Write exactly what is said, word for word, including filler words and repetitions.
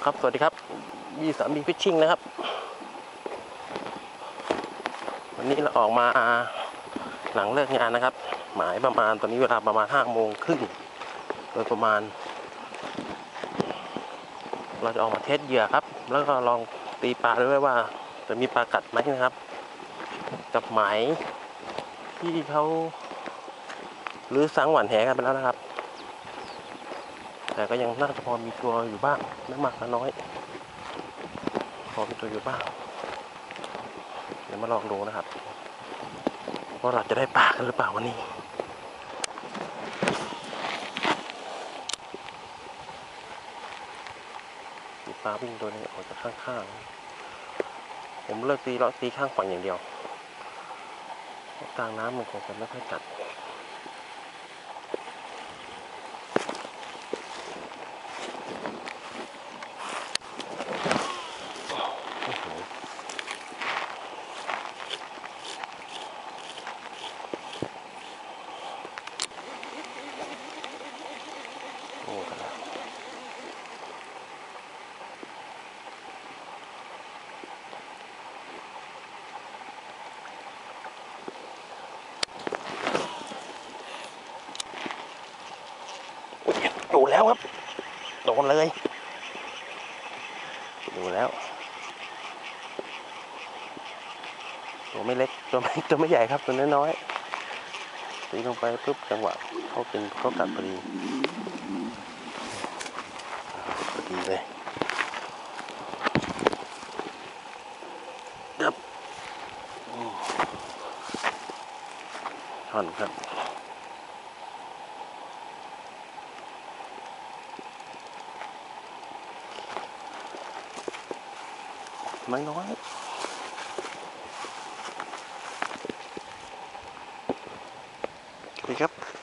ครับสวัสดีครับยี่สามบีฟิชชิ่งนะครับวันนี้เราออกมาหลังเลิกงานนะครับหมายประมาณตอนนี้เวลาประมาณห้าโมงครึ่งโดยประมาณเราจะออกมาเทสเหยื่อครับแล้วก็ลองตีปลาด้วยว่าจะมีปลากัดไหมนะครับกับหมายที่เขาหรือสังหวันแหกันไปแล้วนะครับแต่ก็ยังน่าจะพอมีตัวอยู่บ้างไม่มากก็น้อยพอมีตัวอยู่บ้างเดี๋ยวมาลองดูนะครับว่าเราจะได้ปลากันหรือเปล่าวันนี้มีปลาวิ่งตัวนี้ออกจากข้างๆผมเลิกตีแล้วตีข้างฝั่งอย่างเดียวกลางน้ำมันคงจะไม่ค่อยกัดอยู่แล้วครับโดนเลยอยู่แล้วตัวไม่เล็กตัวไม่ตัวไม่ใหญ่ครับตัวน้อยๆตีลงไปปุ๊บจังหวะเขาเป็นเขากัดพอดีพอดีเลยครับท่อนครับไม่น้อยดีครับ